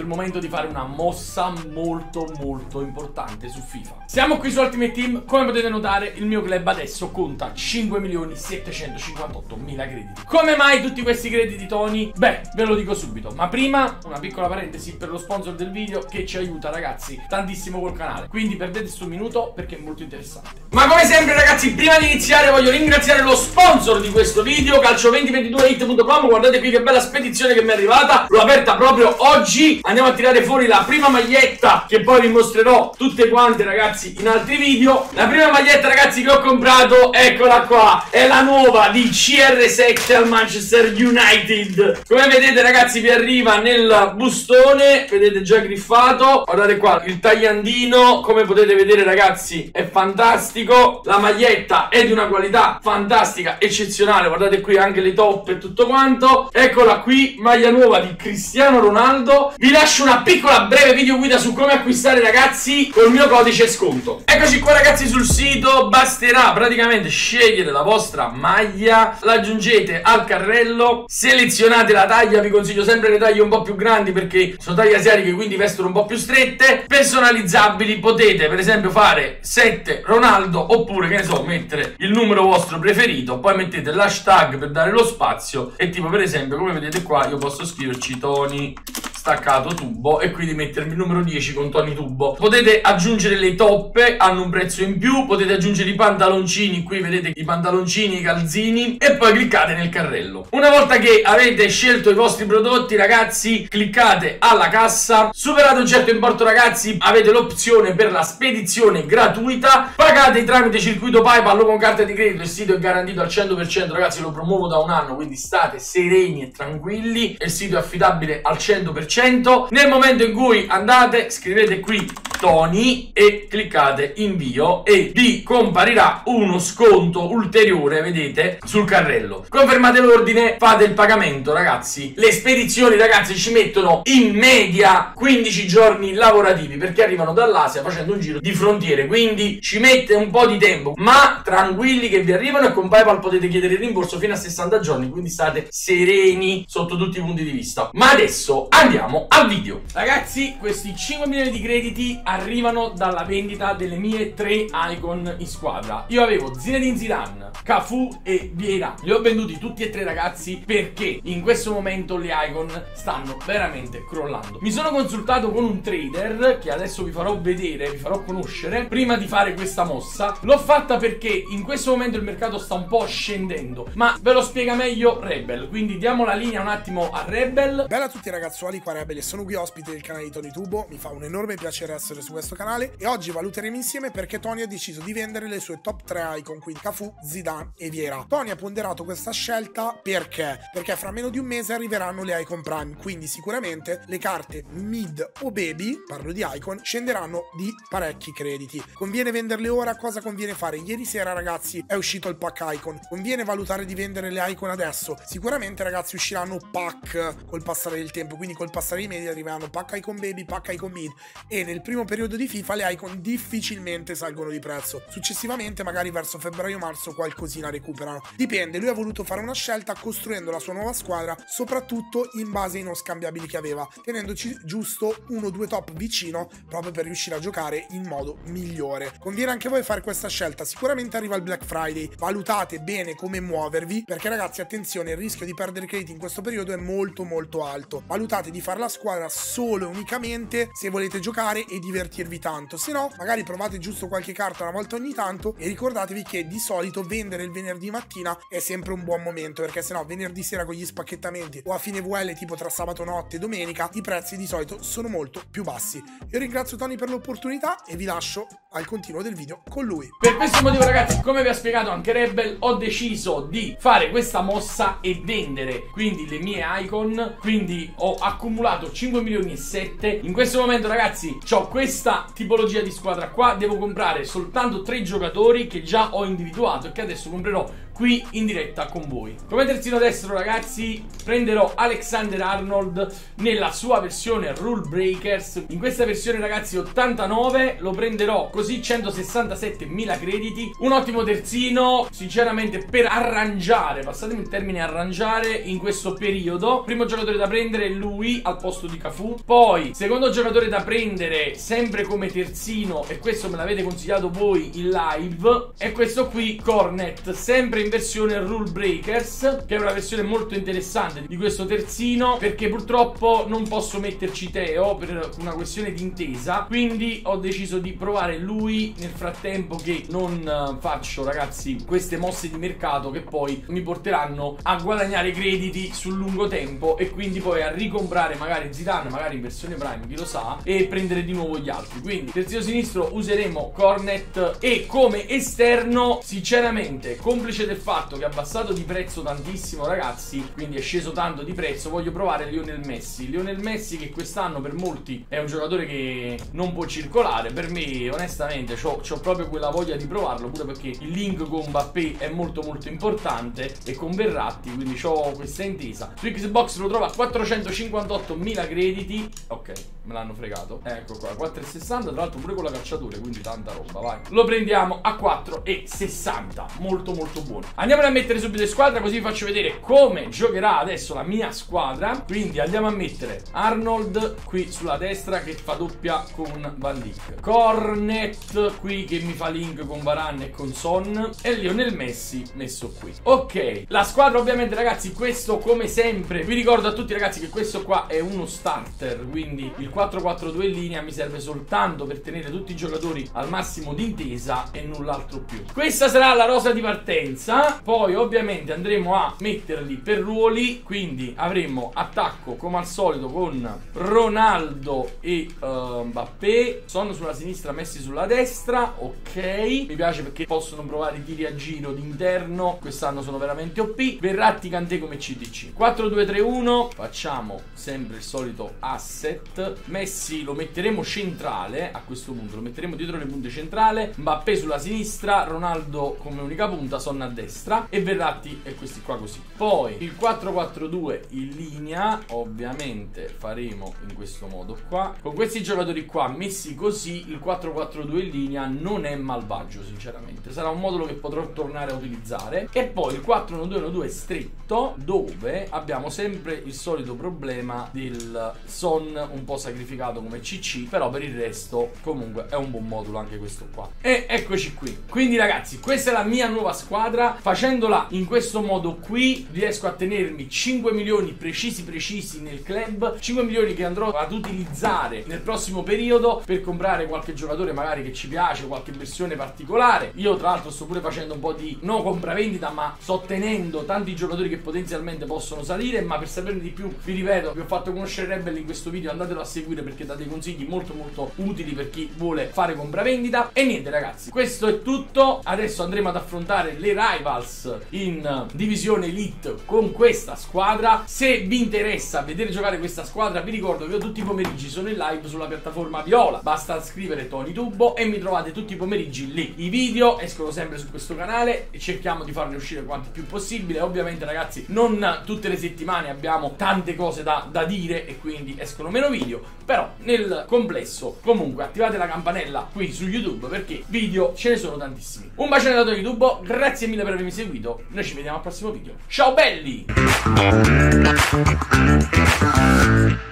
momento di fare una mossa molto importante su FIFA. Siamo qui su Ultimate Team. Come potete notare, il mio club adesso conta 5.758.000 crediti. Come mai tutti questi crediti, Tony? Beh, ve lo dico subito, ma prima una piccola parentesi per lo sponsor del video che ci aiuta, ragazzi, tantissimo col canale. Quindi perdete sto minuto perché è molto interessante. Ma come sempre, ragazzi, prima di iniziare voglio ringraziare lo sponsor di questo video, calcio2022it.com. Guardate qui che bella spedizione che mi è arrivata. L'ho aperta proprio oggi. Andiamo a tirare fuori la prima maglietta, che poi vi mostrerò tutte quante, ragazzi, in altri video. La prima maglietta, ragazzi, che ho comprato, eccola qua, è la nuova di CR7 al Manchester United. Come vedete, ragazzi, vi arriva nel bustone, vedete già griffato. Guardate qua il tagliandino, come potete vedere, ragazzi, è fantastico. La maglietta è di una qualità fantastica, eccezionale. Guardate qui anche le top e tutto quanto. Eccola qui, maglia nuova di Cristiano Ronaldo. Vi lascio una piccola breve video guida su come acquistare, ragazzi, col mio codice sconto. Eccoci qua, ragazzi, sul sito. Basterà praticamente scegliere la vostra maglia, la aggiungete al carrello, selezionate la taglia. Vi consiglio sempre le taglie un po' più grandi perché sono taglie asiatiche, quindi vestono un po' più strette. Personalizzabili, potete per esempio fare 7 Ronaldo, oppure, che ne so, mettere il numero vostro preferito, poi mettete l'hashtag per dare lo spazio e tipo, per esempio, come vedete qua, io posso scriverci Tony staccato tubo e quindi mettermi il numero 10 con Tony Tubo. Potete aggiungere le toppe, hanno un prezzo in più. Potete aggiungere i pantaloncini, qui vedete i pantaloncini, i calzini, e poi cliccate nel carrello. Una volta che avete scelto i vostri prodotti, ragazzi, cliccate alla cassa. Superato un certo importo, ragazzi, avete l'opzione per la spedizione gratuita. Pagate tramite circuito PayPal o con carta di credito. Il sito è garantito al 100%, ragazzi, lo promuovo da un anno, quindi state sereni e tranquilli. Il sito è affidabile al 100%. Nel momento in cui andate, scrivete qui Tony e cliccate invio e vi comparirà uno sconto ulteriore, vedete, sul carrello. Confermate l'ordine, fate il pagamento, ragazzi. Le spedizioni, ragazzi, ci mettono in media 15 giorni lavorativi perché arrivano dall'Asia facendo un giro di frontiere, quindi ci mette un po' di tempo, ma tranquilli che vi arrivano, e con PayPal potete chiedere il rimborso fino a 60 giorni, quindi state sereni sotto tutti i punti di vista. Ma adesso andiamo al video. Ragazzi, questi 5 milioni di crediti arrivano dalla vendita delle mie 3 icon in squadra. Io avevo Zinedine Zidane, Cafu e Vieira. Li ho venduti tutti e 3, ragazzi, perché in questo momento le icon stanno veramente crollando. Mi sono consultato con un trader che adesso vi farò vedere, vi farò conoscere, prima di fare questa mossa. L'ho fatta perché in questo momento il mercato sta un po' scendendo, ma ve lo spiega meglio Rebel, quindi diamo la linea un attimo a Rebel. Bella a tutti, ragazzuoli, qua Rebel e sono qui ospite del canale di Tony Tubo. Mi fa un enorme piacere essere su questo canale e oggi valuteremo insieme perché Tony ha deciso di vendere le sue top 3 icon, quindi Cafu, Zidane e Vieira. Tony ha ponderato questa scelta perché fra meno di un mese arriveranno le icon prime, quindi sicuramente le carte mid o baby, parlo di icon, scenderanno di parecchi crediti. Conviene venderle ora? Cosa conviene fare? Ieri sera, ragazzi, è uscito il pack icon. Conviene valutare di vendere le icon adesso? Sicuramente, ragazzi, usciranno pack col passare del tempo, quindi col passare i mesi arriveranno pack icon baby, pack icon mid, e nel primo periodo di FIFA le icon difficilmente salgono di prezzo. Successivamente, magari verso febbraio-marzo, qualcosina recuperano. Dipende, lui ha voluto fare una scelta costruendo la sua nuova squadra, soprattutto in base ai non scambiabili che aveva, tenendoci giusto 1-2 top vicino proprio per riuscire a giocare in modo migliore. Conviene anche a voi fare questa scelta? Sicuramente arriva il Black Friday, valutate bene come muovervi perché, ragazzi, attenzione, il rischio di perdere crediti in questo periodo è molto alto. Valutate di fare la squadra solo e unicamente se volete giocare e divertirvi tanto, se no magari provate giusto qualche carta una volta ogni tanto e ricordatevi che di solito vendere il venerdì mattina è sempre un buon momento, perché se no venerdì sera con gli spacchettamenti o a fine VL tipo tra sabato notte e domenica i prezzi di solito sono molto più bassi. Io ringrazio Tony per l'opportunità e vi lascio al continuo del video con lui. Per questo motivo, ragazzi, come vi ha spiegato anche Rebel, ho deciso di fare questa mossa e vendere quindi le mie icon. Quindi ho accumulato 5 milioni e 7. In questo momento, ragazzi, ho questi questa tipologia di squadra qua devo comprare soltanto 3 giocatori che già ho individuato e che adesso comprerò qui in diretta con voi. Come terzino destro, ragazzi, prenderò Alexander-Arnold nella sua versione Rule Breakers. In questa versione, ragazzi, 89, lo prenderò così, 167.000 crediti. Un ottimo terzino, sinceramente, per arrangiare, passatemi il termine arrangiare, in questo periodo. Primo giocatore da prendere è lui al posto di Cafu. Poi, secondo giocatore da prendere, sempre come terzino, e questo me l'avete consigliato voi in live, è questo qui, Cornet, sempre in versione Rule Breakers, che è una versione molto interessante di questo terzino, perché purtroppo non posso metterci Teo per una questione di intesa, quindi ho deciso di provare lui nel frattempo che non faccio, ragazzi, queste mosse di mercato che poi mi porteranno a guadagnare crediti sul lungo tempo e quindi poi a ricomprare magari Zidane, magari in versione Prime, chi lo sa, e prendere di nuovo gli altri. Quindi terzino sinistro useremo Cornet e come esterno, sinceramente, complice del fatto che ha abbassato di prezzo tantissimo, ragazzi, quindi è sceso tanto di prezzo, voglio provare Lionel Messi. Lionel Messi, che quest'anno per molti è un giocatore che non può circolare, per me onestamente c'ho proprio quella voglia di provarlo, pure perché il link con Mbappé è molto molto importante e con Verratti, quindi ho questa intesa. Su Xbox lo trovo a 458.000 crediti. Ok, me l'hanno fregato. Ecco qua, 4,60, tra l'altro pure con la calciatura, quindi tanta roba, vai. Lo prendiamo a 4,60, molto molto buono. Andiamo a mettere subito in squadra, così vi faccio vedere come giocherà adesso la mia squadra. Quindi andiamo a mettere Arnold qui sulla destra che fa doppia con Van Dijk, Cornet qui che mi fa link con Varane e con Son, e Lionel Messi messo qui. Ok, la squadra ovviamente, ragazzi, questo come sempre vi ricordo a tutti, ragazzi, che questo qua è uno starter, quindi il 4-4-2 in linea mi serve soltanto per tenere tutti i giocatori al massimo di intesa e null'altro più. Questa sarà la rosa di partenza. Poi ovviamente andremo a metterli per ruoli, quindi avremo attacco come al solito con Ronaldo e Mbappé, Son sulla sinistra, Messi sulla destra. Ok, mi piace perché possono provare i tiri a giro d'interno, quest'anno sono veramente OP. Verratti, Kanté come CDC. 4-2-3-1, facciamo sempre il solito asset. Messi lo metteremo centrale, a questo punto lo metteremo dietro le punte centrale, Mbappé sulla sinistra, Ronaldo come unica punta, Son a destra e Verratti e questi qua così. Poi il 4-4-2 in linea ovviamente faremo in questo modo qua, con questi giocatori qua messi così. Il 4-4-2 in linea non è malvagio, sinceramente, sarà un modulo che potrò tornare a utilizzare. E poi il 4-1-2-1-2 stretto, dove abbiamo sempre il solito problema del Son un po' sacrificato come CC, però per il resto comunque è un buon modulo anche questo qua. E eccoci qui. Quindi, ragazzi, questa è la mia nuova squadra. Facendola in questo modo qui riesco a tenermi 5 milioni precisi nel club, 5 milioni che andrò ad utilizzare nel prossimo periodo per comprare qualche giocatore magari che ci piace, qualche versione particolare. Io tra l'altro sto pure facendo un po' di no compravendita, ma sto tenendo tanti giocatori che potenzialmente possono salire. Ma per saperne di più, vi ripeto, vi ho fatto conoscere Rebel in questo video, andatelo a seguire perché dà dei consigli molto molto utili per chi vuole fare compravendita. E niente, ragazzi, questo è tutto. Adesso andremo ad affrontare le Rivals in divisione Elite con questa squadra. Se vi interessa vedere giocare questa squadra, vi ricordo che io tutti i pomeriggi sono in live sulla piattaforma Viola, basta scrivere Tony Tubo e mi trovate tutti i pomeriggi lì. I video escono sempre su questo canale e cerchiamo di farne uscire quanti più possibile. Ovviamente, ragazzi, non tutte le settimane abbiamo tante cose da dire e quindi escono meno video, però nel complesso comunque attivate la campanella qui su YouTube perché video ce ne sono tantissimi. Un bacione da Tony Tubo, grazie mille per avermi seguito, noi ci vediamo al prossimo video. Ciao belli!